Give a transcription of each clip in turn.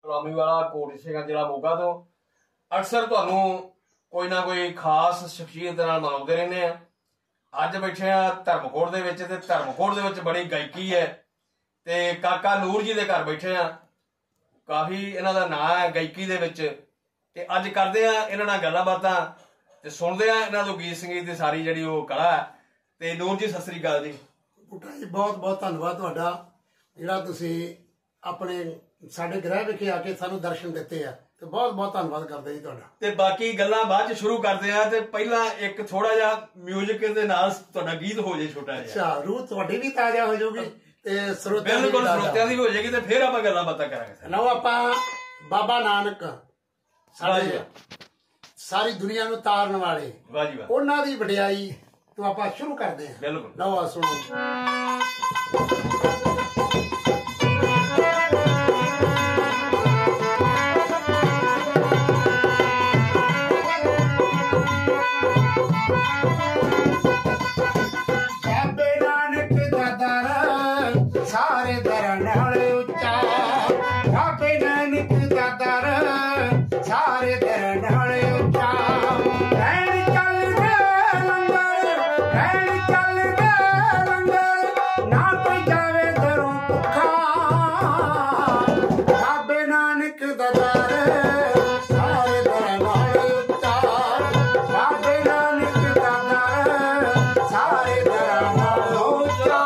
ਸਲਾਮੀ ਵਾਲਾ ਕੋਟ ਸਿੰਘਾਂ ਜ਼ਿਲ੍ਹਾ ਮੋਗਾ ਤੋਂ। ਅਕਸਰ ਤੁਹਾਨੂੰ ਕੋਈ ਨਾ ਕੋਈ ਖਾਸ ਸ਼ਖਸੀਅਤ ਦੇ ਨਾਲ ਮਿਲਾਉਂਦੇ ਰਹਿੰਦੇ ਆ। ਅੱਜ ਬੈਠੇ ਆ ਧਰਮਕੋਟ ਦੇ ਵਿੱਚ, ਤੇ ਧਰਮਕੋਟ ਦੇ ਵਿੱਚ ਬੜੀ ਗਾਇਕੀ ਹੈ, ਤੇ ਕਾਕਾ ਨੂਰ ਜੀ ਦੇ ਘਰ ਬੈਠੇ ਆ। ਕਾਫੀ ਇਹਨਾਂ ਦਾ ਨਾਂ ਹੈ ਗਾਇਕੀ ਦੇ ਵਿੱਚ, ਤੇ ਅੱਜ ਕਰਦੇ ਆ ਇਹਨਾਂ ਨਾਲ ਗੱਲਾਂ ਬਾਤਾਂ ਤੇ ਸੁਣਦੇ ਆ ਇਹਨਾਂ ਤੋਂ ਗੀਤ ਸੰਗੀਤ ਦੀ ਸਾਰੀ ਜਿਹੜੀ ਉਹ ਕਲਾ ਹੈ। ਤੇ ਨੂਰ ਜੀ ਸਤਿ ਸ੍ਰੀ ਅਕਾਲ ਜੀ। ਬੂਟਾ ਜੀ ਬਹੁਤ ਬਹੁਤ ਧੰਨਵਾਦ ਤੁਹਾਡਾ, ਜਿਹੜਾ ਤੁਸੀਂ ਆਪਣੇ ਸਾਡੇ ਗ੍ਰਹਿ ਵਿਖੇ ਆ ਕੇ ਸਾਨੂੰ ਦਰਸ਼ਨ ਦਿੱਤੇ ਆ, ਤੇ ਬਹੁਤ ਬਹੁਤ ਧੰਨਵਾਦ ਕਰਦੇ ਜੀ ਤੁਹਾਡਾ। ਤੇ ਬਾਕੀ ਗੱਲਾਂ ਬਾਅਦ ਚ ਸ਼ੁਰੂ ਕਰਦੇ ਆ, ਤੇ ਪਹਿਲਾਂ ਇੱਕ ਥੋੜਾ ਜਿਹਾ ਮਿਊਜ਼ਿਕ ਦੇ ਨਾਲ ਤੁਹਾਡਾ ਗੀਤ ਹੋ ਜੇ ਛੋਟਾ ਜਿਹਾ। ਅੱਛਾ, ਰੂਹ ਤੁਹਾਡੀ ਵੀ ਤਾਜ਼ਾ ਹੋ ਜਾਊਗੀ ਤੇ ਸਰੋਤਿਆਂ ਬਿਲਕੁਲ ਸਰੋਤਿਆਂ ਦੀ ਹੋ ਜਾਏਗੀ, ਤੇ ਫਿਰ ਆਪਾਂ ਗੱਲਾਂ ਬਾਤਾਂ ਕਰਾਂਗੇ। ਲਓ ਆਪਾਂ ਬਾਬਾ ਨਾਨਕ ਸਾਡੇ ਸਾਰੀ ਦੁਨੀਆ ਨੂੰ ਤਾਰਨ ਵਾਲੇ, ਵਾਹ ਜੀ ਵਾਹ, ਉਹਨਾਂ ਦੀ ਵਡਿਆਈ ਤੋਂ ਆਪਾਂ ਸ਼ੁਰੂ ਕਰਦੇ ਹਾਂ। ਬਿਲਕੁਲ। ਲਓ ਸੁਣੋ। ਸਾਰੇ ਦਰਾਂ ਨਾਲ ਉੱਚਾ, ਬਾਬੇ ਨਾਨਕ ਦਾ ਦਰ ਸਾਰੇ ਦਰਾਂ ਨਾਲ ਉੱਚਾ। ਰਹਿਣ ਚੱਲਦੇ ਲੰਗਰ, ਰਹਿਣ ਚੱਲਦੇ ਲੰਗਰ, ਨਾ ਕੋਈ ਜਾਵੇ ਦਰੋਂ ਭੁੱਖਾ। ਬਾਬੇ ਨਾਨਕ ਦਾ ਦਰ ਸਾਰੇ ਦਰਾਂ ਨਾਲ ਉੱਚਾ, ਬਾਬੇ ਨਾਨਕ ਦਾ ਦਰ ਸਾਰੇ ਦਰਾਂ ਨਾਲ ਉੱਚਾ।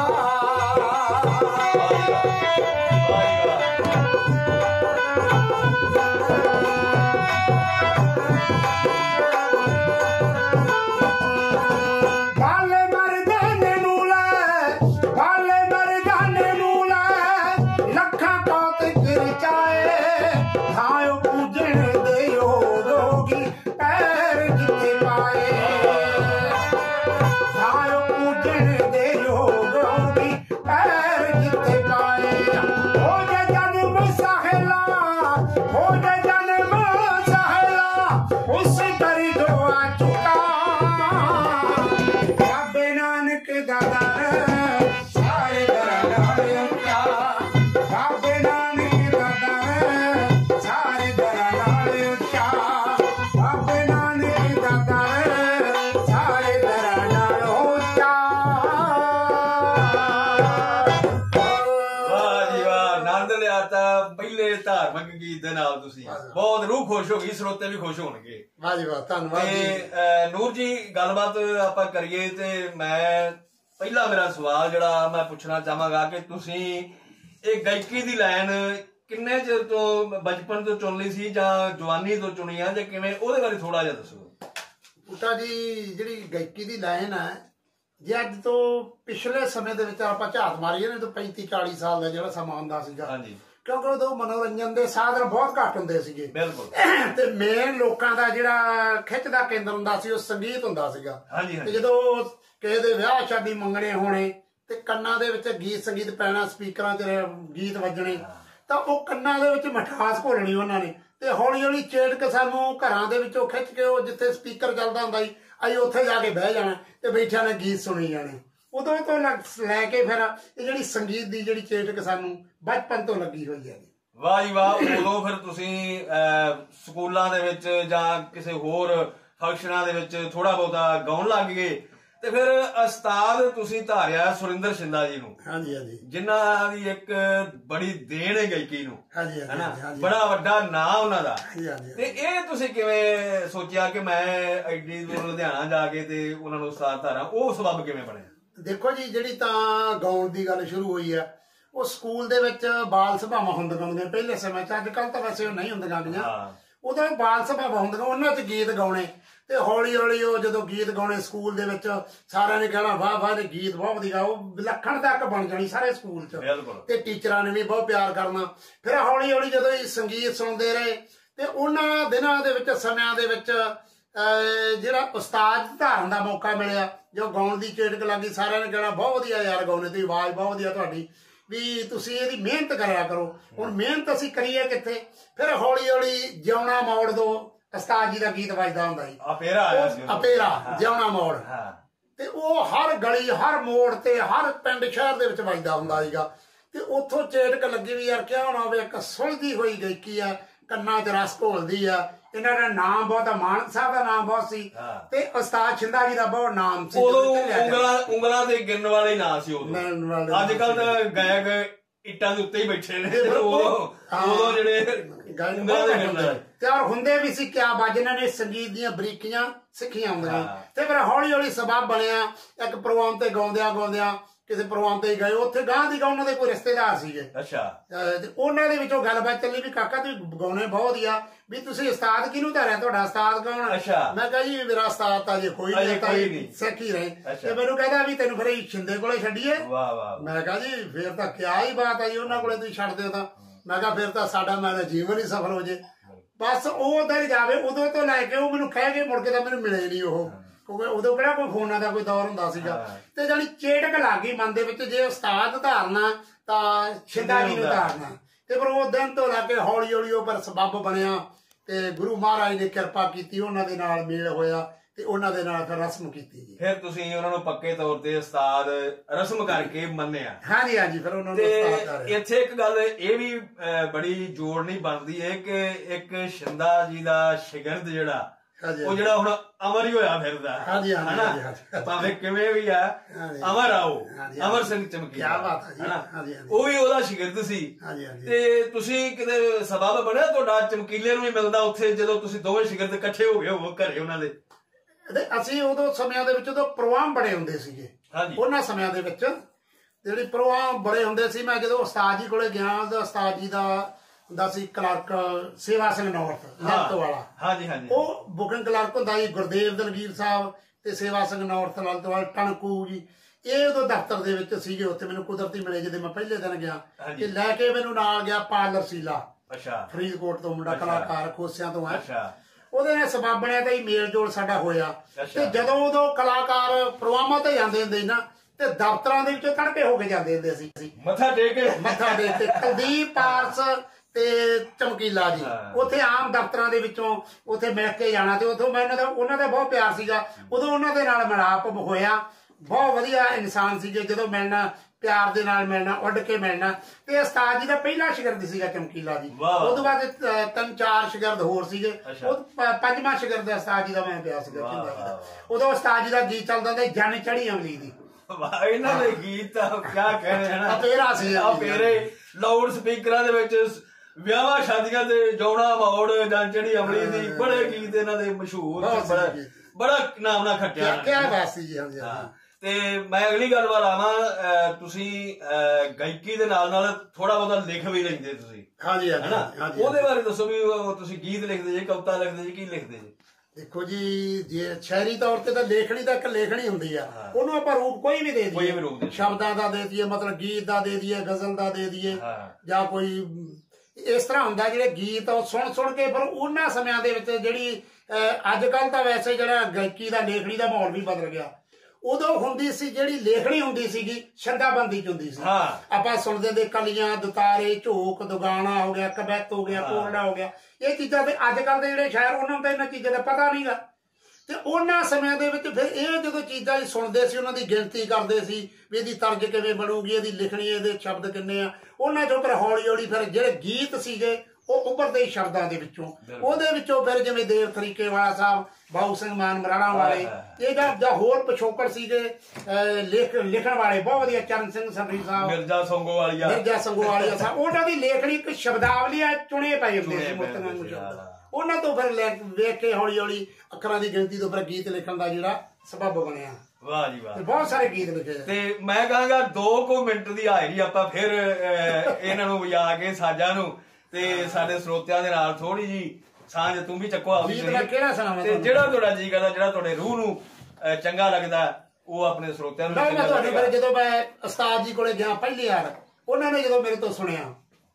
ਪਹਿਲੇ ਧਾਰਮਿਕ ਗੀਤ ਦੇ ਨਾਲ ਤੁਸੀਂ ਬਹੁਤ ਰੂਹ ਖੁਸ਼ ਹੋ ਗਈ, ਸਰੋਤੇ ਵੀ ਖੁਸ਼ ਹੋਣਗੇ। ਵਾਹ ਜੀ ਵਾਹ, ਧੰਨਵਾਦ ਜੀ। ਤੇ ਨੂਰ ਜੀ ਗੱਲਬਾਤ ਆਪਾਂ ਕਰੀਏ, ਤੇ ਮੈਂ ਪਹਿਲਾ ਮੇਰਾ ਸਵਾਲ ਜਿਹੜਾ ਮੈਂ ਪੁੱਛਣਾ ਚਾਹਾਂਗਾ ਕਿ ਤੁਸੀਂ ਇਹ ਗਾਇਕੀ ਦੀ ਲਾਈਨ ਕਿੰਨੇ ਚਿਰ ਤੋਂ, ਬਚਪਨ ਤੋਂ ਚੁਣ ਲਈ ਸੀ ਜਾਂ ਜਵਾਨੀ ਤੋਂ ਚੁਣੀ ਆ, ਜਾਂ ਕਿਵੇਂ, ਉਹਦੇ ਬਾਰੇ ਥੋੜਾ ਜਿਹਾ ਦੱਸੋ। ਬੂਟਾ ਜੀ, ਜਿਹੜੀ ਗਾਇਕੀ ਦੀ ਲਾਈਨ ਹੈ, ਜੇ ਅੱਜ ਤੋਂ ਪਿਛਲੇ ਸਮੇਂ ਦੇ ਵਿੱਚ ਆਪਾਂ ਝਾਤ ਮਾਰੀਏ ਨਾ, ਤਾਂ 35-40 ਸਾਲ ਦਾ ਜਿਹੜਾ ਸਮਾਂ ਹੁੰਦਾ ਸੀਗਾ। ਹਾਂਜੀ। ਕਿਉਂਕਿ ਉਦੋਂ ਮਨੋਰੰਜਨ ਦੇ ਸਾਧਨ ਬਹੁਤ ਘੱਟ ਹੁੰਦੇ ਸੀਗੇ। ਬਿਲਕੁਲ। ਤੇ ਮੇਨ ਲੋਕਾਂ ਦਾ ਜਿਹੜਾ ਖਿੱਚ ਦਾ ਕੇਂਦਰ ਹੁੰਦਾ ਸੀ ਉਹ ਸੰਗੀਤ ਹੁੰਦਾ ਸੀਗਾ। ਤੇ ਜਦੋਂ ਕਿਸੇ ਦੇ ਵਿਆਹ ਸ਼ਾਦੀ ਮੰਗਣੇ ਹੋਣੇ, ਤੇ ਕੰਨਾਂ ਦੇ ਵਿੱਚ ਗੀਤ ਸੰਗੀਤ ਪੈਣਾ, ਸਪੀਕਰਾਂ 'ਚ ਗੀਤ ਵੱਜਣੇ, ਤਾਂ ਉਹ ਕੰਨਾਂ ਦੇ ਵਿੱਚ ਮਿਠਾਸ ਘੋਲਣੀ ਉਹਨਾਂ ਨੇ, ਤੇ ਹੌਲੀ ਹੌਲੀ ਚੇੜ ਸਾਨੂੰ ਘਰਾਂ ਦੇ ਵਿੱਚੋਂ ਖਿੱਚ ਕੇ ਉਹ ਜਿੱਥੇ ਸਪੀਕਰ ਚੱਲਦਾ ਹੁੰਦਾ ਸੀ, ਅਸੀਂ ਉੱਥੇ ਜਾ ਕੇ ਬਹਿ ਜਾਣਾ ਤੇ ਬੈਠਿਆਂ ਨੇ ਗੀਤ ਸੁਣੀ ਜਾਣੇ। ਉਦੋਂ ਤੋਂ ਲੈ ਕੇ ਫਿਰ ਇਹ ਜਿਹੜੀ ਸੰਗੀਤ ਦੀ ਜਿਹੜੀ ਚੇਟਕ ਸਾਨੂੰ ਬਚਪਨ ਤੋਂ ਲੱਗੀ ਹੋਈ ਹੈ। ਵਾਹ ਜੀ ਵਾਹ। ਉਦੋਂ ਫਿਰ ਤੁਸੀਂ ਸਕੂਲਾਂ ਦੇ ਵਿੱਚ ਜਾਂ ਕਿਸੇ ਹੋਰ ਫੰਕਸ਼ਨਾਂ ਦੇ ਵਿੱਚ ਥੋੜਾ ਬਹੁਤਾ ਗਾਉਣ ਲੱਗ ਗਏ, ਤੇ ਫਿਰ ਉਸਤਾਦ ਤੁਸੀਂ ਧਾਰਿਆ ਸੁਰਿੰਦਰ ਸ਼ਿੰਦਾ ਜੀ ਨੂੰ। ਹਾਂਜੀ ਹਾਂਜੀ। ਜਿਨ੍ਹਾਂ ਦੀ ਇੱਕ ਬੜੀ ਦੇਣ ਹੈ ਗਾਇਕੀ ਨੂੰ, ਹਾਂਜੀ ਹਨਾ, ਬੜਾ ਵੱਡਾ ਨਾਂ ਉਹਨਾਂ ਦਾ। ਤੇ ਇਹ ਤੁਸੀਂ ਕਿਵੇਂ ਸੋਚਿਆ ਕਿ ਮੈਂ ਐਡੀ ਦੂਰ ਲੁਧਿਆਣਾ ਜਾ ਕੇ ਤੇ ਉਹਨਾਂ ਨੂੰ ਉਸਤਾਦ ਧਾਰਾਂ, ਉਹ ਸਬੱਬ ਕਿਵੇਂ ਬਣਿਆ? ਦੇਖੋ ਜੀ, ਜਿਹੜੀ ਤਾਂ ਗਾਉਣ ਦੀ ਗੱਲ ਸ਼ੁਰੂ ਹੋਈ ਆ, ਉਹ ਸਕੂਲ ਦੇ ਵਿੱਚ ਬਾਲ ਸਭਾਵਾਂ ਹੁੰਦੀਆਂ ਹੁੰਦੀਆਂ ਪਹਿਲੇ ਸਮੇਂ 'ਚ। ਅੱਜ ਕੱਲ੍ਹ ਤਾਂ ਵੈਸੇ ਉਹ ਨਹੀਂ ਹੁੰਦੀਆਂ ਗਈਆਂ, ਉਦੋਂ ਬਾਲ ਸਭਾਵਾਂ ਹੁੰਦੀਆਂ, ਉਹਨਾਂ 'ਚ ਗੀਤ ਗਾਉਣੇ। ਤੇ ਹੌਲੀ ਹੌਲੀ ਉਹ ਜਦੋਂ ਗੀਤ ਗਾਉਣੇ ਸਕੂਲ ਦੇ ਵਿੱਚ, ਸਾਰਿਆਂ ਨੇ ਕਹਿਣਾ ਵਾਹ ਵਾਹ ਦੇ ਗੀਤ ਬਹੁਤ ਵਧੀਆ, ਉਹ ਵਿਲੱਖਣ ਤੱਕ ਬਣ ਜਾਣੀ ਸਾਰੇ ਸਕੂਲ 'ਚ, ਤੇ ਟੀਚਰਾਂ ਨੇ ਵੀ ਬਹੁਤ ਪਿਆਰ ਕਰਨਾ। ਫਿਰ ਹੌਲੀ ਹੌਲੀ ਜਦੋਂ ਇਹ ਸੰਗੀਤ ਸੁਣਦੇ ਰਹੇ, ਤੇ ਉਹਨਾਂ ਦਿਨਾਂ ਦੇ ਵਿੱਚ, ਸਮਿਆਂ ਦੇ ਵਿੱਚ ਜਿਹੜਾ ਉਸਤਾਦ ਧਾਰਨ ਦਾ ਮੌਕਾ ਮਿਲਿਆ, ਜੋ ਗਾਉਣ ਦੀ ਚੇਟਕ ਲੱਗੀ, ਸਾਰਿਆਂ ਨੇ ਕਹਿਣਾ ਬਹੁਤ ਵਧੀਆ ਯਾਰ ਗਾਉਣੇ, ਤੇ ਆਵਾਜ਼ ਬਹੁਤ ਵਧੀਆ ਤੁਹਾਡੀ, ਵੀ ਤੁਸੀਂ ਇਹਦੀ ਮਿਹਨਤ ਕਰਿਆ ਕਰੋ। ਹੁਣ ਮਿਹਨਤ ਅਸੀਂ ਕਰੀਏ ਕਿੱਥੇ? ਫਿਰ ਹੌਲੀ ਹੌਲੀ ਜਿਉਣਾ ਮੋੜ ਦੋ ਉਸਤਾਦ ਜੀ ਦਾ ਗੀਤ ਵੱਜਦਾ ਹੁੰਦਾ ਸੀ, ਅਪੇਰਾ ਜਿਉਣਾ ਮੋੜ, ਤੇ ਉਹ ਹਰ ਗਲੀ, ਹਰ ਮੋੜ ਤੇ, ਹਰ ਪਿੰਡ ਸ਼ਹਿਰ ਦੇ ਵਿੱਚ ਵੱਜਦਾ ਹੁੰਦਾ ਸੀਗਾ। ਤੇ ਉੱਥੋਂ ਚੇਟਕ ਲੱਗੀ ਵੀ ਯਾਰ ਕਿਆ ਹੋਣਾ ਹੋਵੇ, ਇੱਕ ਸੁਲਝਦੀ ਹੋਈ ਗਾਇਕੀ ਆ, ਕੰਨਾਂ 'ਚ ਰਸ ਘੋਲਦੀ ਆ। ਇਹਨਾਂ ਦਾ ਨਾਮ ਬਹੁਤ ਆ, ਮਾਨਕ ਸਾਹਿਬ ਦਾ ਨਾਮ ਬਹੁਤ ਸੀ ਤੇ ਉਸਤਾਦ ਛਿੰਦਾ ਜੀ ਦਾ ਬਹੁਤ ਨਾਮ ਸੀ। ਉਦੋਂ ਉਂਗਲਾਂ ਦੇ ਗਿਣਨ ਵਾਲੇ ਨਾਂ ਸੀ ਉਦੋਂ। ਅੱਜ ਕੱਲ ਤਾਂ ਗਾਇਕ ਇੱਟਾਂ ਦੇ ਉੱਤੇ ਹੀ ਬੈਠੇ ਨੇ, ਉਦੋਂ ਜਿਹੜੇ ਤੇ ਔਰ ਹੁੰਦੇ ਵੀ ਸੀ ਕਿਆ ਬਾਜ, ਇਹਨਾਂ ਨੇ ਸੰਗੀਤ ਦੀਆਂ ਬਰੀਕੀਆਂ ਸਿੱਖੀਆਂ ਹੁੰਦੀਆਂ। ਤੇ ਫਿਰ ਹੌਲੀ ਹੌਲੀ ਸਬਬ ਬਣਿਆ। ਇੱਕ ਪ੍ਰੋਗਰਾਮ ਤੇ ਗਾਉਂਦਿਆਂ ਕਿਸੇ ਪ੍ਰੋਗਰਾਮ ਤੇ ਗਏ, ਉੱਥੇ ਗਾਂ ਦੀ ਉਹਨਾਂ ਦੇ ਕੋਈ ਰਿਸ਼ਤੇਦਾਰ ਸੀਗੇ। ਅੱਛਾ। ਤੇ ਉਹਨਾਂ ਦੇ ਵਿੱਚੋਂ ਗੱਲਬਾਤ ਚੱਲੀ ਵੀ ਕਾਕਾ ਤੁਸੀਂ ਗਾਉਣੇ ਬਹੁਤ ਹੀ ਆ, ਵੀ ਤੁਸੀਂ ਉਸਤਾਦ ਕਿਹਨੂੰ ਧਾਰਿਆ, ਤੁਹਾਡਾ ਉਸਤਾਦ ਕੌਣ? ਮੈਂ ਕਿਹਾ ਜੀ ਮੇਰਾ ਉਸਤਾਦ ਤਾਂ ਜੇ ਕੋਈ ਨਹੀਂ, ਸਿੱਖ ਹੀ ਰਹੇ। ਤੇ ਮੈਨੂੰ ਕਹਿੰਦਾ ਵੀ ਤੈਨੂੰ ਫਿਰ ਛਿੰਦੇ ਕੋਲੇ ਛੱਡੀਏ। ਮੈਂ ਕਿਹਾ ਜੀ ਫਿਰ ਤਾਂ ਕਿਆ ਹੀ ਬਾਤ ਆ ਜੀ, ਉਹਨਾਂ ਕੋਲੇ ਤੁਸੀਂ ਛੱਡ ਦਿਓ ਤਾਂ। ਮੈਂ ਕਿਹਾ ਫਿਰ ਤਾਂ ਸਾਡਾ ਮੇਰਾ ਜੀਵਨ ਹੀ ਸਫਲ ਹੋ ਜੇ। ਬਸ ਉਹ ਉਧਰ ਜਾਵੇ, ਉਦੋਂ ਤੋਂ ਲੈ ਕੇ ਉਹ ਮੈਨੂੰ ਕਹਿ ਕੇ ਮੁੜ ਕੇ ਤਾਂ ਮੈਨੂੰ ਮਿਲੇ ਨਹੀਂ ਉਹ, ਕਿਉਂਕਿ ਉਦੋਂ ਕਿਹੜਾ ਕੋਈ ਫੋਨਾਂ ਦਾ ਕੋਈ ਦੌਰ ਹੁੰਦਾ ਸੀਗਾ। ਤੇ ਜਾਨੀ ਚੇਟਕ ਲੱਗ ਗਈ ਮਨ ਦੇ ਵਿੱਚ, ਜੇ ਉਸਤਾਦ ਧਾਰਨਾ ਤਾਂ ਛਿੰਦਾ ਜੀ ਨੂੰ ਧਾਰਨਾ। ਤੇ ਫਿਰ ਉਹ ਦਿਨ ਤੋਂ ਲੈ ਕੇ ਹੌਲੀ ਹੌਲੀ ਉਹ ਪਰ ਸਬੱਬ ਬਣਿਆ ਤੇ ਗੁਰੂ ਮਹਾਰਾਜ ਨੇ ਕਿਰਪਾ ਕੀਤੀ, ਉਹਨਾਂ ਦੇ ਨਾਲ ਮੇਲ ਹੋਇਆ ਤੇ ਉਹਨਾਂ ਦੇ ਨਾਲ ਫਿਰ ਰਸਮ ਕੀਤੀ ਜੀ। ਫਿਰ ਤੁਸੀਂ ਉਹਨਾਂ ਨੂੰ ਪੱਕੇ ਤੌਰ ਤੇ ਉਸਤਾਦ ਰਸਮ ਕਰਕੇ ਮੰਨਿਆ? ਹਾਂਜੀ ਹਾਂਜੀ, ਫਿਰ ਉਹਨਾਂ ਨੂੰ ਉਸਤਾਦ ਧਾਰਿਆ। ਇੱਥੇ ਇੱਕ ਗੱਲ ਇਹ ਵੀ ਬੜੀ ਜੋੜਨੀ ਬਣਦੀ ਹੈ ਕਿ ਇੱਕ ਛਿੰਦਾ ਜੀ ਦਾ ਸ਼ਾਗਿਰਦ ਜਿਹੜਾ ਉਹ ਜਿਹੜਾ ਹੁਣ ਅਮਰ ਹੀ ਹੋਇਆ ਫਿਰਦਾ ਹਨਾ, ਭਾਵੇਂ ਕਿਵੇਂ ਵੀ ਆ, ਅਮਰ ਆਓ, ਅਮਰ ਸਿੰਘ ਚਮਕੀਲਾ, ਉਹ ਵੀ ਉਹਦਾ ਸ਼ਾਗਿਰਦ ਸੀ। ਤੇ ਤੁਸੀਂ ਕਿਤੇ ਸਬਬ ਬਣਿਆ ਤੁਹਾਡਾ ਚਮਕੀਲੇ ਨੂੰ ਵੀ ਮਿਲਦਾ ਉੱਥੇ, ਜਦੋਂ ਤੁਸੀਂ ਦੋਵੇਂ ਸ਼ਾਗਿਰਦ ਇਕੱਠੇ ਹੋ ਗਏ ਹੋ ਘਰੇ ਉਹਨਾਂ ਦੇ? ਅਸੀਂ ਉਦੋਂ ਸਮਿਆਂ ਦੇ ਵਿੱਚ ਉਦੋਂ ਪ੍ਰੋਗਰਾਮ ਬੜੇ ਹੁੰਦੇ ਸੀਗੇ। ਉਹਨਾਂ ਸਮਿਆਂ ਦੇ ਵਿੱਚ ਜਿਹੜੇ ਪ੍ਰੋਗਰਾਮ ਬੜੇ ਹੁੰਦੇ ਸੀ, ਮੈਂ ਜਦੋਂ ਉਸਤਾਦ ਜੀ ਕੋਲੇ ਗਿਆ, ਉਸਤਾਦ ਜੀ ਦਾ ਸੀ ਕਲਰਕ ਸੇਵਾ ਸਿੰਘ ਨੌਰਥ ਲਲਤ ਵਾਲਾ। ਹਾਂਜੀ ਹਾਂਜੀ, ਉਹ ਬੁਕਿੰਗ ਕਲਰਕ ਹੁੰਦਾ ਜੀ ਗੁਰਦੇਵ ਦਲਗੀਰ ਸਾਹਿਬ ਤੇ ਸੇਵਾ ਸਿੰਘ ਨੌਰਥ ਲਲਤ ਵਾਲਾ ਟਣਕੂ ਜੀ, ਇਹ ਉਦੋਂ ਦਫ਼ਤਰ ਦੇ ਵਿੱਚ ਸੀਗੇ। ਉੱਥੇ ਮੈਨੂੰ ਕੁਦਰਤੀ ਮਿਲੇ ਜਦੋਂ ਮੈਂ ਪਹਿਲੇ ਦਿਨ ਗਿਆ, ਤੇ ਲੈ ਕੇ ਮੈਨੂੰ ਨਾਲ ਗਿਆ ਪਾਰਲਰ ਸੀਲਾ, ਫਰੀਦਕੋਟ ਤੋਂ ਮੁੰਡਾ ਕਲਾਕਾਰ, ਖੋਸਿਆਂ ਤੋਂ ਹੈ। ਉਹਦੇ ਨਾਲ ਸਬੱਬ ਬਣਿਆ ਤਾਂ ਹੀ ਮੇਲ ਜੋਲ ਸਾਡਾ ਹੋਇਆ। ਤੇ ਜਦੋਂ ਉਦੋਂ ਕਲਾਕਾਰ ਪ੍ਰੋਗਰਾਮਾਂ ਤੇ ਜਾਂਦੇ ਹੁੰਦੇ ਨਾ, ਤੇ ਦਫ਼ਤਰਾਂ ਦੇ ਵਿੱਚੋਂ ਤੜਕੇ ਹੋ ਕੇ ਜਾਂਦੇ ਹੁੰਦੇ ਸੀ, ਮੱਥਾ ਟੇਕ ਕੇ ਕੁਲਦੀਪ ਪਾਰਸ ਤੇ ਚਮਕੀਲਾ ਜੀ ਉੱਥੇ ਆਮ ਦਫ਼ਤਰਾਂ ਦੇ ਵਿੱਚੋਂ ਉੱਥੇ ਮਿਲ ਕੇ ਜਾਣਾ। ਤੇ ਉੱਥੋਂ ਮੈਂ ਉਹਨਾਂ ਦਾ ਬਹੁਤ ਪਿਆਰ ਸੀਗਾ। ਉਦੋਂ ਉਹਨਾਂ ਦੇ ਨਾਲ ਮਿਲਾਪ ਹੋਇਆ, ਬਹੁਤ ਵਧੀਆ ਇਨਸਾਨ ਸੀਗੇ। ਜਦੋਂ ਮਿਲਣਾ ਪਿਆਰ ਦੇ ਨਾਲ ਮਿਲਣਾ, ਉੱਡ ਕੇ ਮਿਲਣਾ। ਤੇ ਉਸਤਾਦ ਜੀ ਦਾ ਪਹਿਲਾ ਸ਼ਾਗਿਰਦ ਸੀਗਾ ਚਮਕੀਲਾ ਜੀ। ਉਹ ਤੋਂ ਬਾਅਦ 3-4 ਸ਼ਾਗਿਰਦ ਹੋਰ ਸੀਗੇ। ਉਹ ਪੰਜਵਾਂ ਸ਼ਾਗਿਰਦ ਉਸਤਾਦ ਜੀ ਦਾ ਮੈਂ ਪਿਆ ਸੀਗਾ। ਉਦੋਂ ਉਸਤਾਦ ਜੀ ਦਾ ਗੀਤ ਚੱਲਦਾ ਹੁੰਦਾ ਜਨ ਚੜੀ ਅਮਲੀ ਦੀ। ਇਹਨਾਂ ਦੇ ਗੀਤ ਤਾਂ ਕਿਆ ਕਹਿਣੇ ਹਨਾ, ਅਪੇਰਾ ਸੀ, ਅਪੇਰੇ ਲਾਊਡ ਸਪੀਕਰਾਂ ਦੇ ਵਿੱਚ ਵਿਆਹਾਂ ਸ਼ਾਦੀਆਂ ਤੇ ਜੌਣਾ ਮੋੜ ਜਨ ਚੜੀ ਅਮਲੀ ਦੀ, ਬੜੇ ਗੀਤ ਇਹਨਾਂ ਦੇ ਮਸ਼ਹੂਰ, ਬੜਾ ਨਾਮ ਨਾਲ ਖੱਟਿਆ। ਤੇ ਮੈਂ ਅਗਲੀ ਗੱਲ ਵੱਲ ਆਵਾਂ, ਤੁਸੀਂ ਗਾਇਕੀ ਦੇ ਨਾਲ ਨਾਲ ਥੋੜਾ ਬਹੁਤਾ ਲਿਖ ਵੀ ਲੈਂਦੇ ਤੁਸੀਂ? ਹਾਂਜੀ ਹਾਂਜੀ, ਉਹਦੇ ਬਾਰੇ ਦੱਸੋ ਵੀ ਤੁਸੀਂ ਗੀਤ ਲਿਖਦੇ ਜੀ, ਕਵਿਤਾ ਲਿਖਦੇ ਜੀ, ਕੀ ਲਿਖਦੇ ਜੀ? ਦੇਖੋ ਜੀ, ਜੇ ਸ਼ਾਇਰੀ ਤੌਰ ਤੇ ਤਾਂ ਲੇਖਣੀ ਤਾਂ ਇੱਕ ਲੇਖਣੀ ਹੁੰਦੀ ਆ, ਉਹਨੂੰ ਆਪਾਂ ਰੂਪ ਕੋਈ ਵੀ ਦੇ ਦਈਏ, ਸ਼ਬਦਾਂ ਦਾ ਦੇ ਦਈਏ, ਮਤਲਬ ਗੀਤ ਦਾ ਦੇ ਦਈਏ, ਗਜ਼ਲ ਦਾ ਦੇ ਦਈਏ, ਜਾਂ ਕੋਈ ਇਸ ਤਰ੍ਹਾਂ ਹੁੰਦਾ ਜਿਹੜੇ ਗੀਤ ਉਹ ਸੁਣ ਕੇ। ਪਰ ਉਹਨਾਂ ਸਮਿਆਂ ਦੇ ਵਿੱਚ ਜਿਹੜੀ ਅੱਜ ਕੱਲ ਤਾਂ ਵੈਸੇ ਜਿਹੜਾ ਗਾਇਕੀ ਦਾ ਲੇਖਣੀ ਦਾ ਮਾਹੌਲ ਵੀ ਬਦਲ ਗਿਆ। ਉਦੋਂ ਹੁੰਦੀ ਸੀ ਜਿਹੜੀ ਲੇਖਣੀ ਹੁੰਦੀ ਸੀਗੀ, ਛੰਦਾਬੰਦੀ ਚ ਹੁੰਦੀ ਸੀ। ਆਪਾਂ ਸੁਣਦੇ ਦੇ ਕਲੀਆਂ, ਦੁਤਾਰੇ, ਝੋਕ, ਦੁਗਾਣਾ ਹੋ ਗਿਆ, ਕਬੈਤ ਹੋ ਗਿਆ, ਕੋਰੜਾ ਹੋ ਗਿਆ, ਇਹ ਚੀਜ਼ਾਂ। ਤੇ ਅੱਜ ਕੱਲ ਦੇ ਜਿਹੜੇ ਸ਼ਾਇਰ, ਉਹਨਾਂ ਨੂੰ ਤਾਂ ਇਹਨਾਂ ਚੀਜ਼ਾਂ ਦਾ ਪਤਾ ਨਹੀਂਗਾ। ਤੇ ਉਹਨਾਂ ਸਮਿਆਂ ਦੇ ਵਿੱਚ ਫਿਰ ਇਹ ਜਦੋਂ ਚੀਜ਼ਾਂ ਹੀ ਸੁਣਦੇ ਸੀ, ਉਹਨਾਂ ਦੀ ਗਿਣਤੀ ਕਰਦੇ ਸੀ ਵੀ ਇਹਦੀ ਤਰਜ ਕਿਵੇਂ ਬਣੂਗੀ, ਇਹਦੀ ਲਿਖਣੀ, ਇਹਦੇ ਸ਼ਬਦ ਕਿੰਨੇ ਆ। ਉਹਨਾਂ ਚੋਂ ਫਿਰ ਹੌਲੀ ਹੌਲੀ ਫਿਰ ਜਿਹੜੇ ਗੀਤ ਸੀਗੇ ਉਹ ਉੱਭਰਦੇ ਸ਼ਬਦਾਂ ਦੇ ਵਿੱਚੋਂ। ਉਹਦੇ ਵਿੱਚੋਂ ਫਿਰ ਜਿਵੇਂ ਦੇਵ ਤਰੀਕੇ ਵਾਲਾ ਸਾਹਿਬ, ਬਾਊ ਸਿੰਘ ਮਾਨ ਮਰਾਣਾ ਵਾਲੇ, ਇਹ ਜਾਂ ਹੋਰ ਪਿਛੋਕੜ ਸੀਗੇ ਲਿਖਣ ਵਾਲੇ ਬਹੁਤ ਵਧੀਆ, ਚਰਨ ਸਿੰਘ ਸੰਧੀ ਸਾਹਿਬ, ਮਿਰਜ਼ਾ ਸੰਗੋਵਾਲੀਆ ਸਾਹਿਬ, ਉਹਨਾਂ ਦੀ ਲੇਖਣੀ ਇੱਕ ਸ਼ਬਦਾਵਲੀ ਚੁਣੇ ਪਏ ਹੁੰਦੇ ਸੀ ਮੁਸਤਫਾ ਨੂੰ ਸ਼ਬਦ। ਉਹਨਾਂ ਤੋਂ ਫਿਰ ਵੇਖ ਕੇ ਹੌਲੀ ਹੌਲੀ ਅੱਖਰਾਂ ਦੀ ਗਿਣਤੀ ਤੋਂ ਫਿਰ ਗੀਤ ਲਿਖਣ ਦਾ ਜਿਹੜਾ ਸਬੱਬ ਬਣਿਆ। ਵਾਹ ਜੀ ਵਾਹ, ਬਹੁਤ ਸਾਰੇ ਗੀਤ ਲਿਖੇ। ਤੇ ਮੈਂ ਕਹਾਂਗਾ 2 ਮਿੰਟ ਦੀ ਹਾਜ਼ਰੀ ਆਪਾਂ ਫਿਰ ਇਹਨਾਂ ਨੂੰ ਵਜਾ ਕੇ ਸਾਜਾਂ ਨੂੰ, ਤੇ ਸਾਡੇ ਸਰੋਤਿਆਂ ਦੇ ਨਾਲ ਥੋੜੀ ਜੀ ਸਾਂਝ ਤੂੰ ਵੀ ਚੱਕੋ ਆਪਣੀ, ਤੇ ਜਿਹੜਾ ਤੁਹਾਡਾ ਜੀ ਕਰਦਾ, ਜਿਹੜਾ ਤੁਹਾਡੇ ਰੂਹ ਨੂੰ ਚੰਗਾ ਲੱਗਦਾ, ਉਹ ਆਪਣੇ ਸਰੋਤਿਆਂ ਨੂੰ। ਮੈਂ ਤੁਹਾਡੇ ਜਦੋਂ ਮੈਂ ਉਸਤਾਦ ਜੀ ਕੋਲੇ ਗਿਆ ਪਹਿਲੀ ਵਾਰ, ਉਹਨਾਂ ਨੇ ਜਦੋਂ ਮੇਰੇ ਤੋਂ ਸੁਣਿਆ,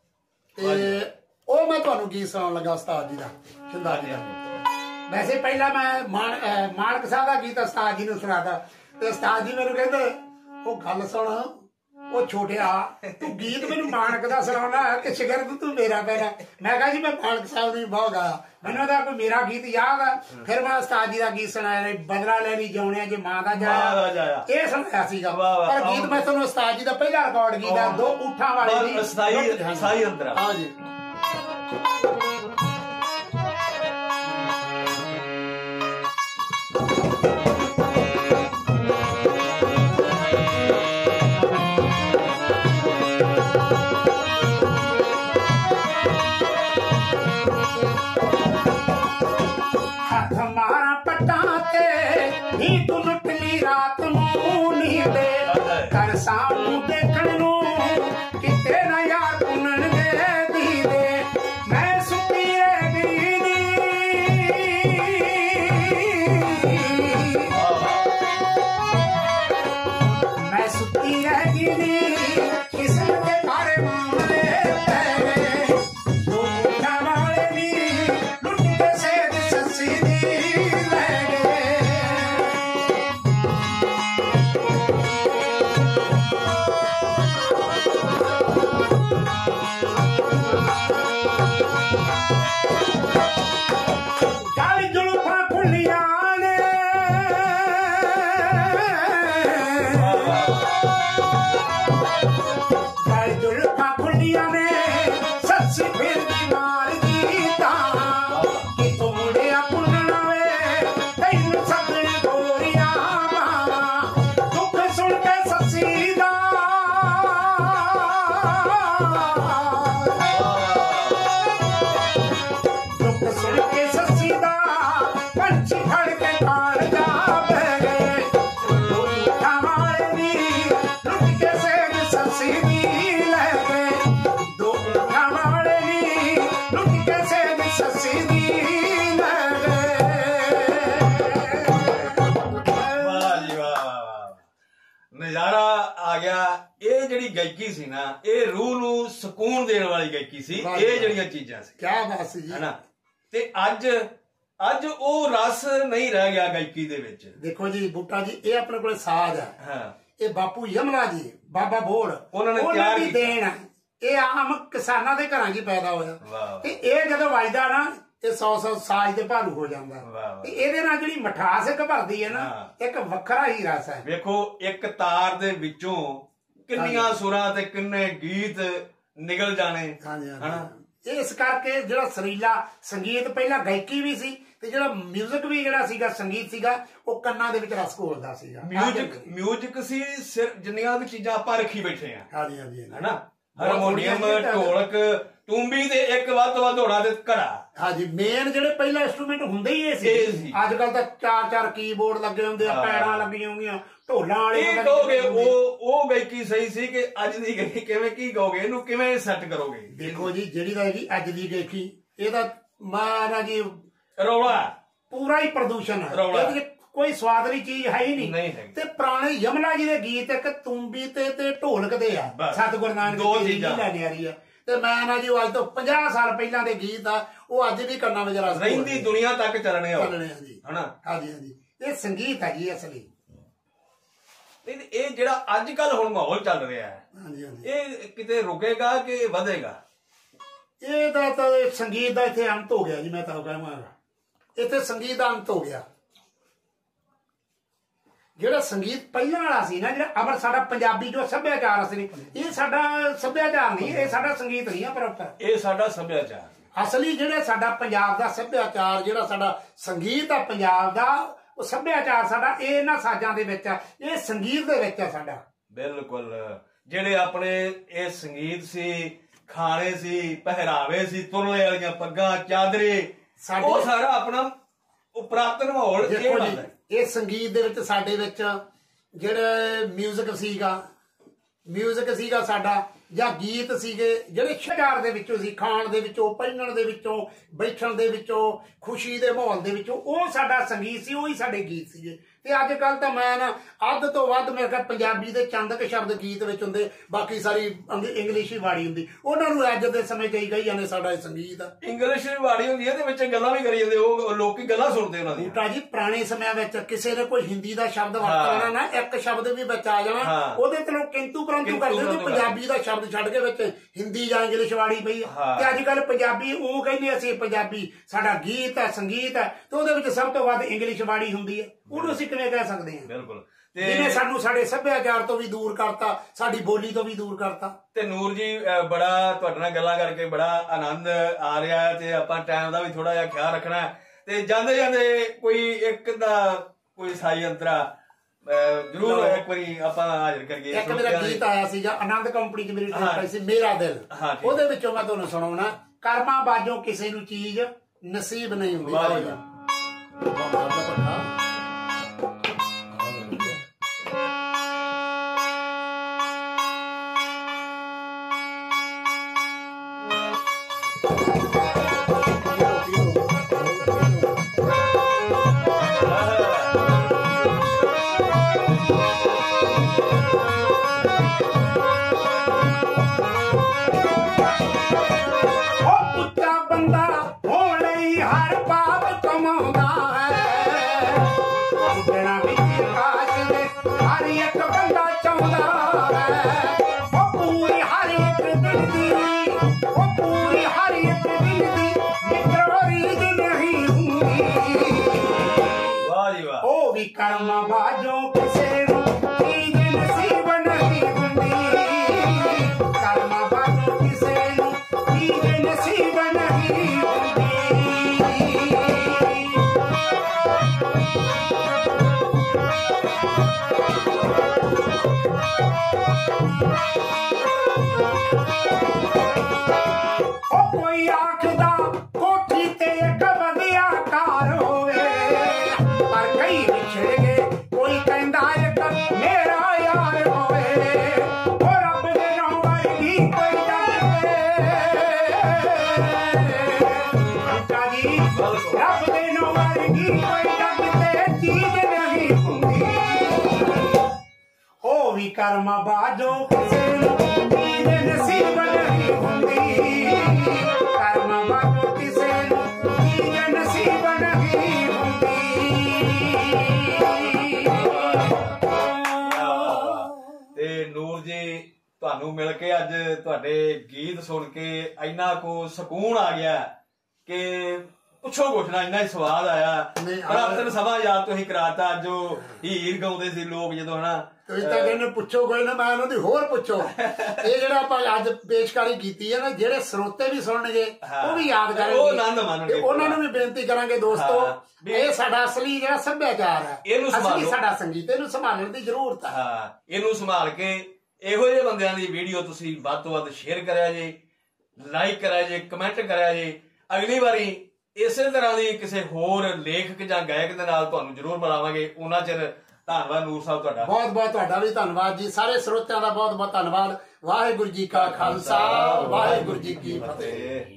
ਤੇ ਉਹ ਮੈਂ ਤੁਹਾਨੂੰ ਗੀਤ ਸੁਣਾਉਣ ਲੱਗਾ ਉਸਤਾਦ ਜੀ ਦਾ, ਛਿੰਦਾ ਜੀ ਦਾ। ਵੈਸੇ ਪਹਿਲਾਂ ਮੈਂ ਮਾਨਕ ਸਾਹਿਬ ਦਾ ਗੀਤ ਉਸਤਾਦ ਜੀ ਨੂੰ ਸੁਣਾਤਾ, ਤੇ ਉਸਤਾਦ ਜੀ ਮੈਨੂੰ ਕਹਿੰਦੇ ਉਹ ਗੱਲ ਸੁਣ, ਉਹ ਛੋਟਿਆ ਤੂੰ ਗੀਤ ਮੈਨੂੰ ਮਾਨਕ ਦਾ ਸੁਣਾਉਣਾ ਕਿ ਸ਼ਗਿਰਦ ਤੂੰ ਮੇਰਾ ਪਹਿਲਾ। ਮੈਂ ਕਿਹਾ ਜੀ ਮੈਂ ਮਾਨਕ ਸਾਹਿਬ ਦੀ ਬਹੁਤ ਗਾਇਆ, ਮੈਨੂੰ ਉਹਦਾ ਕੋਈ ਮੇਰਾ ਗੀਤ ਯਾਦ ਆ। ਫਿਰ ਮੈਂ ਉਸਤਾਦ ਜੀ ਦਾ ਗੀਤ ਸੁਣਾਇਆ, ਬਦਲਾ ਲੈ ਲਈ ਜਾਉਣਿਆ ਜੇ ਮਾਂ ਦਾ ਜਾਇਆ, ਇਹ ਸੁਣਾਇਆ ਸੀਗਾ। ਪਰ ਗੀਤ ਮੈਂ ਤੁਹਾਨੂੰ ਉਸਤਾਦ ਜੀ ਦਾ ਪਹਿਲਾ ਰਿਕਾਰਡ ਕੀਤਾ, 2 ਊਠਾਂ ਵਾਲੇ ਦੀ ਸਾਈ ਅੰਦਰ। ਹਾਂ ਜੀ। ਰਾਤ ਨੂੰ ਨੀਂਦੇ ਕਰ ਸਾਹਮਣੇ ਦੇਖਣ ਨੂੰ ਕਿਤੇ ਨਾ ਯਾਰ ਪੁੰਨਣਗੇ ਦੀਦੇ, ਮੈਂ ਸੁੱਤੀ ਰਹਿ ਗਈ ਨੀ ਮੈਂ ਸੁੱਤੀ ਰਹਿ ਗਈ ਨੀ ਕਿਸੇ ਦੇ ਘਰ ਮਾਮਲੇ ਪੈ ਗਏ, 2 ਊਠਾਂ ਵਾਲੇ ਨੀ ਲੁੱਟ ਕੇ ਸੇਧ ਸੱਸੀ ਦੀ ਲੈ ਗਏ। ਨਜ਼ਾਰਾ ਆ ਗਿਆ। ਇਹ ਜਿਹੜੀ ਗਾਇਕੀ ਸੀ ਨਾ, ਇਹ ਰੂਹ ਨੂੰ ਸਕੂਨ ਦੇਣ ਵਾਲੀ ਗਾਇਕੀ ਸੀ। ਇਹ ਜਿਹੜੀਆਂ ਚੀਜ਼ਾਂ ਸੀ ਕਿਆ ਬਾਤ ਸੀ ਜੀ, ਹੈਨਾ। ਤੇ ਅੱਜ ਉਹ ਰਸ ਨਹੀਂ ਰਹਿ ਗਿਆ ਗਾਇਕੀ ਦੇ ਵਿੱਚ। ਦੇਖੋ ਜੀ ਬੂਟਾ ਜੀ, ਇਹ ਆਪਣੇ ਕੋਲੇ ਸਾਜ਼ ਹੈ। ਹਾਂ, ਇਹ ਬਾਪੂ ਯਮਲਾ ਜੀ, ਬਾਬਾ ਬੋੜ, ਉਹਨਾਂ ਨੇ ਤਿਆਰ ਕੀਤਾ। ਦੇਣ ਇਹ ਆਮ ਕਿਸਾਨਾਂ ਦੇ ਘਰਾਂ 'ਚ ਪੈਦਾ ਹੋਇਆ ਤੇ ਇਹ ਜਦੋਂ ਵੱਜਦਾ ਨਾ ਇਹ 100 ਸਾਜ਼ ਦੇ ਭਾਰੂ ਹੋ ਜਾਂਦਾ। ਤੇ ਇਹਦੇ ਨਾਲ ਜਿਹੜੀ ਮਠਾਸ ਇੱਕ ਭਰਦੀ ਹੈ ਨਾ, ਇੱਕ ਵੱਖਰਾ ਹੀ ਰਸ ਹੈ। ਵੇਖੋ ਇੱਕ ਤਾਰ ਦੇ ਵਿੱਚੋਂ ਕਿੰਨੀਆਂ ਸੁਰਾਂ ਤੇ ਕਿੰਨੇ ਗੀਤ ਨਿਕਲ ਜਾਣੇ। ਹਨਾ, ਇਸ ਕਰਕੇ ਜਿਹੜਾ ਸਰੀਲਾ ਸੰਗੀਤ, ਪਹਿਲਾਂ ਗਾਇਕੀ ਵੀ ਸੀ ਤੇ ਜਿਹੜਾ ਮਿਊਜ਼ਿਕ ਵੀ ਜਿਹੜਾ ਸੀਗਾ, ਸੰਗੀਤ ਸੀਗਾ, ਉਹ ਕੰਨਾਂ ਦੇ ਵਿੱਚ ਰਸ ਘੋਲਦਾ ਸੀਗਾ। ਮਿਊਜ਼ਿਕ ਸੀ ਸਿਰ, ਜਿੰਨੀਆਂ ਵੀ ਚੀਜ਼ਾਂ ਆਪਾਂ ਰੱਖੀ ਬੈਠੇ ਆ। ਹਾਂਜੀ ਹਾਂਜੀ, ਹਨਾ, ਹਾਰਮੋਨੀਅਮ, ਢੋਲਕ, ਟੂੰਬੀ ਤੇ ਇੱਕ ਵੱਧ ਤੋਂ ਵੱਧ ਹੋਣਾ ਤੇ ਘੜਾ। ਹਾਂਜੀ, ਮੇਨ ਜਿਹੜੇ ਪਹਿਲਾ ਇੰਸਟਰੂਮੈਂਟ ਹੁੰਦੇ ਹੀ ਇਹ ਸੀ। ਅੱਜ ਕੱਲ ਤਾਂ 4-4 ਕੀਬੋਰਡ ਲੱਗੇ ਹੁੰਦੇ ਆ, ਪੈੜਾਂ ਲੱਗੀਆਂ ਹੋਈਆਂ, ਢੋਲਾਂ ਵਾਲੇ। ਕੀ ਕਹੋਗੇ ਉਹ ਗਾਇਕੀ ਸਹੀ ਸੀ ਕਿ ਅੱਜ ਦੀ ਗਾਇਕੀ ਕਿਵੇਂ, ਕੀ ਕਹੋਗੇ ਇਹਨੂੰ ਕਿਵੇਂ ਸੈੱਟ ਕਰੋਗੇ? ਦੇਖੋ ਜੀ, ਜਿਹੜੀ ਤਾਂ ਹੈਗੀ ਅੱਜ ਦੀ ਗਾਇਕੀ, ਇਹਦਾ ਮਾਰਾ ਜੀ ਰੌਲਾ, ਪੂਰਾ ਹੀ ਪ੍ਰਦੂਸ਼ਣ ਹੈ, ਇਹਦੇ ਕੋਈ ਸਵਾਦ ਵਾਲੀ ਚੀਜ਼ ਹੈ ਹੀ ਨਹੀਂ। ਤੇ ਪੁਰਾਣੇ ਯਮਲਾ ਜੀ ਦੇ ਗੀਤ ਇੱਕ ਤੂੰਬੀ ਤੇ ਢੋਲਕ ਦੇ ਆ, ਸਤਿਗੁਰੂ ਨਾਨਕ ਦੇਵ ਜੀ ਲੈ ਨਿਆਰੀ ਆ। ਤੇ ਮੈਂ ਨਾ ਜੀ ਅੱਜ ਤੋਂ 50 ਸਾਲ ਪਹਿਲਾਂ ਦੇ ਗੀਤ ਆ, ਉਹ ਅੱਜ ਵੀ ਕੰਨਾਂ ਵਿੱਚ ਰਸ ਰਹਿੰਦੀ ਦੁਨੀਆ ਤੱਕ ਚੱਲਣੇ ਆ ਜੀ। ਹਨਾ, ਹਾਂਜੀ ਹਾਂਜੀ, ਇਹ ਸੰਗੀਤ ਹੈ ਜੀ ਅਸਲੀ। ਇਹ ਜਿਹੜਾ ਅੱਜ ਕੱਲ ਹੁਣ ਮਾਹੌਲ ਚੱਲ ਰਿਹਾ ਹੈ, ਇਹ ਕਿਤੇ ਰੁਕੇਗਾ ਕਿ ਵਧੇਗਾ? ਇਹ ਤਾਂ ਸੰਗੀਤ ਦਾ ਇੱਥੇ ਅੰਤ ਹੋ ਗਿਆ ਜੀ। ਮੈਂ ਤਾਂ ਕਹਾਂਗਾ ਇੱਥੇ ਸੰਗੀਤ ਦਾ ਅੰਤ ਹੋ ਗਿਆ। ਜਿਹੜਾ ਸੰਗੀਤ ਪਹਿਲਾਂ ਵਾਲਾ ਸੀ ਨਾ, ਜਿਹੜਾ ਅਮਰ ਸਾਡਾ ਪੰਜਾਬੀ ਜੋ ਸੱਭਿਆਚਾਰ ਸੀ, ਇਹ ਸਾਡਾ ਸੱਭਿਆਚਾਰ ਨਹੀਂ, ਇਹ ਸਾਡਾ ਸੰਗੀਤ ਨਹੀਂ ਆ ਪ੍ਰੋਪਰ, ਇਹ ਸਾਡਾ ਸੱਭਿਆਚਾਰ ਅਸਲੀ। ਜਿਹੜਾ ਸਾਡਾ ਪੰਜਾਬ ਦਾ ਸੱਭਿਆਚਾਰ, ਜਿਹੜਾ ਸਾਡਾ ਸੰਗੀਤ ਆ ਪੰਜਾਬ ਦਾ, ਉਹ ਸੱਭਿਆਚਾਰ ਸਾਡਾ ਇਹ ਇਹਨਾਂ ਸਾਜ਼ਾਂ ਦੇ ਵਿੱਚ ਆ, ਇਹ ਸੰਗੀਤ ਦੇ ਵਿੱਚ ਆ ਸਾਡਾ। ਬਿਲਕੁਲ, ਜਿਹੜੇ ਆਪਣੇ ਇਹ ਸੰਗੀਤ ਸੀ, ਖਾਣੇ ਸੀ, ਪਹਿਰਾਵੇ ਸੀ, ਤੁਰਲੇ ਵਾਲੀਆਂ ਪੱਗਾਂ, ਚਾਦਰੇ, ਉਹ ਸਾਰਾ ਆਪਣਾ ਪੁਰਾਤਨ ਮਾਹੌਲ। ਇਹ ਸੰਗੀਤ ਦੇ ਵਿੱਚ ਸਾਡੇ ਵਿੱਚ ਜਿਹੜਾ ਮਿਊਜ਼ਿਕ ਸੀਗਾ ਸਾਡਾ, ਜਾਂ ਗੀਤ ਸੀਗੇ ਜਿਹੜੇ ਸ਼ਿਆਰ ਦੇ ਵਿੱਚੋਂ ਸੀ, ਖਾਣ ਦੇ ਵਿੱਚੋਂ, ਪਹਿਨਣ ਦੇ ਵਿੱਚੋਂ, ਬੈਠਣ ਦੇ ਵਿੱਚੋਂ, ਖੁਸ਼ੀ ਦੇ ਮਾਹੌਲ ਦੇ ਵਿੱਚੋਂ, ਉਹ ਸਾਡਾ ਸੰਗੀਤ ਸੀ, ਉਹੀ ਸਾਡੇ ਗੀਤ ਸੀਗੇ। ਤੇ ਅੱਜ ਕੱਲ ਤਾਂ ਮੈਂ ਨਾ ਅੱਧ ਤੋਂ ਵੱਧ ਮੇਰੇ ਖਿਆਲ ਪੰਜਾਬੀ ਦੇ ਚੰਦ ਕੁ ਸ਼ਬਦ ਗੀਤ ਵਿੱਚ ਹੁੰਦੇ, ਬਾਕੀ ਸਾਰੀ ਇੰਗਲਿਸ਼ ਹੀ ਵਾੜੀ ਹੁੰਦੀ। ਉਹਨਾਂ ਨੂੰ ਅੱਜ ਦੇ ਸਮੇਂ ਕਈ ਜਾਂਦੇ ਸਾਡਾ ਇਹ ਸੰਗੀਤ ਆ, ਇੰਗਲਿਸ਼ ਵਾੜੀ ਹੁੰਦੀ ਹੈ ਤੇ ਵਿੱਚ ਗੱਲਾਂ ਵੀ ਕਰੀ ਜਾਂਦੇ, ਉਹ ਲੋਕੀ ਗੱਲਾਂ ਸੁਣਦੇ ਉਹਨਾਂ ਦੀਆਂ। ਬੂਟਾ ਜੀ ਪੁਰਾਣੇ ਸਮਿਆਂ ਵਿੱਚ ਕਿਸੇ ਨੇ ਕੋਈ ਹਿੰਦੀ ਦਾ ਸ਼ਬਦ ਵਰਤਣਾ ਨਾ, ਇੱਕ ਸ਼ਬਦ ਵੀ ਵਿੱਚ ਆ ਜਾਣਾ, ਉਹਦੇ ਤੇ ਲੋਕ ਕਿੰਤੂ ਪਰੰਤੂ ਕਰਦੇ ਤੇ ਪੰਜਾਬੀ ਦਾ ਸ਼ਬਦ ਛੱਡ ਕੇ ਵਿੱਚ ਹਿੰਦੀ ਜਾਂ ਇੰਗਲਿਸ਼ ਵਾੜੀ ਪਈ। ਤੇ ਅੱਜ ਕੱਲ ਪੰਜਾਬੀ ਉਹ ਕਹਿੰਦੇ ਅਸੀਂ ਪੰਜਾਬੀ ਸਾਡਾ ਗੀਤ ਹੈ, ਸੰਗੀਤ ਹੈ, ਤੇ ਉਹਦੇ ਵਿੱਚ ਸਭ ਤੋਂ ਵੱਧ ਇੰਗਲਿਸ਼ ਵਾੜੀ ਹੁੰਦੀ ਹੈ। ਉਹਨੂੰ ਅਸੀਂ ਕਿਵੇਂ ਕਹਿ ਸਕਦੇ ਹਾਂ? ਬਿਲਕੁਲ। ਜਿਹਨੇ ਸਾਨੂੰ ਸਾਡੇ ਸੱਭਿਆਚਾਰ ਤੋਂ ਵੀ ਦੂਰ ਕਰਤਾ, ਸਾਡੀ ਬੋਲੀ ਤੋਂ ਵੀ ਦੂਰ ਕਰਤਾ। ਤੇ ਨੂਰ ਜੀ ਬੜਾ ਤੁਹਾਡੇ ਨਾਲ ਗੱਲਾਂ ਕਰਕੇ ਬੜਾ ਆਨੰਦ ਆ ਰਿਹਾ ਹੈ, ਤੇ ਆਪਾਂ ਟਾਈਮ ਦਾ ਵੀ ਥੋੜਾ ਜਿਹਾ ਖਿਆਲ ਰੱਖਣਾ ਹੈ। ਤੇ ਜਾਂਦੇ ਜਾਂਦੇ ਕੋਈ ਇੱਕ ਦਾ ਕੋਈ ਸਾਈ ਅੰਤਰਾ ਜ਼ਰੂਰ ਇੱਕ ਵਾਰੀ ਆਪਾਂ ਹਾਜ਼ਰ ਕਰੀਏ। ਇੱਕ ਮੇਰਾ ਗੀਤ ਆਇਆ ਸੀਗਾ, ਆਨੰਦ ਕੰਪਨੀ ਚ ਮੇਰੀ ਟ੍ਰਿਪ ਆਈ ਸੀ, ਮੇਰਾ ਦਿਲ, ਉਹਦੇ ਵਿੱਚੋਂ ਮੈਂ ਤੁਹਾਨੂੰ ਸੁਣਾਉਣਾ, ਕਰਮਾਂ ਬਾਝੋਂ ਕਿਸੇ ਨੂੰ ਚੀਜ਼ ਨਸੀਬ ਨਹੀਂ ਹੁੰਦੀ। ਕਰਮਾਂ ਬਾਝੋਂ ਕਿਸੇ ਨੂੰ ਚੀਜ਼ ਨਸੀਬ ਨਹੀਂ ਹੁੰਦੀ, ਕਰਮਾਂ ਬਾਝੋਂ ਕਿਸੇ ਨੂੰ ਚੀਜ਼ ਨਸੀਬ ਨਹੀਂ ਹੁੰਦੀ। ਉਹ ਕੋਈ ਆਖਦਾ ਕੋਠੀ ਤੇ ਇੱਕ ਵਧੀਆ ਘਰ ਹੋਵੇ, ਪਰ ਕਈ ਕੋਈ ਕਹਿੰਦਾ ਇੱਕ ਮੇਰਾ ਯਾਰ ਹੋਵੇ, ਉਹ ਰੱਬ ਦੇ ਨਾਂ ਵਰਗੀ ਕੋਈ ਜੱਗ ਤੇ ਜੀ, ਰੱਬ ਦੇ ਨਾਂ ਵਰਗੀ ਕੋਈ ਜੱਗ ਤੇ ਚੀਜ਼ ਨਹੀਂ ਹੁੰਦੀ। ਉਹ ਵੀ ਕਰਮਾਂ ਬਾਝੋਂ ਕਿਸੇ ਨੂੰ ਚੀਜ਼ ਨਸੀਬ ਨਹੀਂ ਹੁੰਦੀ, ਕਰਮਾਂ ਬਾਝੋਂ ਕਿਸੇ ਨੂੰ ਚੀਜ਼ ਨਸੀਬ ਨਹੀਂ ਹੁੰਦੀ। ਨੂਰ ਜੀ ਤੁਹਾਨੂੰ ਮਿਲ ਕੇ ਅੱਜ ਤੁਹਾਡੇ ਗੀਤ ਸੁਣ ਕੇ ਇੰਨਾ ਕੁ ਸਕੂਨ ਆ ਗਿਆ ਕਿ ਪੁੱਛੋ ਕੁਛ ਨਾ, ਇੰਨਾ ਹੀ ਸਵਾਦ ਆਇਆ। ਪਰ ਆਪਣਾ ਸਮਾਂ ਯਾਦ ਤੁਸੀਂ ਕਰਾਤਾ, ਜੋ ਹੀਰ ਗਾਉਂਦੇ ਸੀ ਲੋਕ ਜਦੋਂ, ਹਨਾ। ਤੁਸੀਂ ਤਾਂ ਕਹਿੰਦੇ ਪੁੱਛੋ ਕੋਈ ਨਾ, ਮੈਂ ਉਹਨਾਂ ਦੀ ਹੋਰ ਪੁੱਛੋ। ਇਹ ਜਿਹੜਾ ਆਪਾਂ ਅੱਜ ਪੇਸ਼ਕਾਰੀ ਕੀਤੀ ਹੈ ਨਾ, ਜਿਹੜੇ ਸਰੋਤੇ ਵੀ ਸੁਣਨਗੇ ਉਹ ਵੀ ਯਾਦ ਕਰਨਗੇ, ਉਹ ਆਨੰਦ ਮਾਣਨਗੇ। ਉਹਨਾਂ ਨੂੰ ਵੀ ਬੇਨਤੀ ਕਰਾਂਗੇ, ਦੋਸਤੋ ਇਹ ਸਾਡਾ ਅਸਲੀ ਜਿਹੜਾ ਸੱਭਿਆਚਾਰ ਹੈ, ਇਹਨੂੰ ਸੰਭਾਲੋ, ਸਾਡਾ ਸੰਗੀਤ, ਇਹਨੂੰ ਸੰਭਾਲਣ ਦੀ ਜ਼ਰੂਰਤ ਹੈ। ਇਹਨੂੰ ਸੰਭਾਲ ਕੇ ਇਹੋ ਜਿਹੇ ਬੰਦਿਆਂ ਦੀ ਵੀਡੀਓ ਤੁਸੀਂ ਵੱਧ ਤੋਂ ਵੱਧ ਸ਼ੇਅਰ ਕਰਿਆ ਜੇ, ਲਾਈਕ ਕਰਿਆ ਜੇ, ਕਮੈਂਟ ਕਰਿਆ ਜੇ। ਅਗਲੀ ਵਾਰੀ ਇਸੇ ਤਰ੍ਹਾਂ ਦੀ ਕਿਸੇ ਹੋਰ ਲੇਖਕ ਜਾਂ ਗਾਇਕ ਦੇ ਨਾਲ ਤੁਹਾਨੂੰ ਜ਼ਰੂਰ ਮਿਲਾਵਾਂਗੇ। ਉਹਨਾਂ ਚਿਰ ਧੰਨਵਾਦ ਨੂਰ ਸਾਹਿਬ ਤੁਹਾਡਾ। ਬਹੁਤ ਬਹੁਤ ਤੁਹਾਡਾ ਵੀ ਧੰਨਵਾਦ ਜੀ। ਸਾਰੇ ਸਰੋਤਿਆਂ ਦਾ ਬਹੁਤ ਬਹੁਤ ਧੰਨਵਾਦ। ਵਾਹਿਗੁਰੂ ਜੀ ਕਾ ਖਾਲਸਾ, ਵਾਹਿਗੁਰੂ ਜੀ ਕੀ ਫਤਿਹ।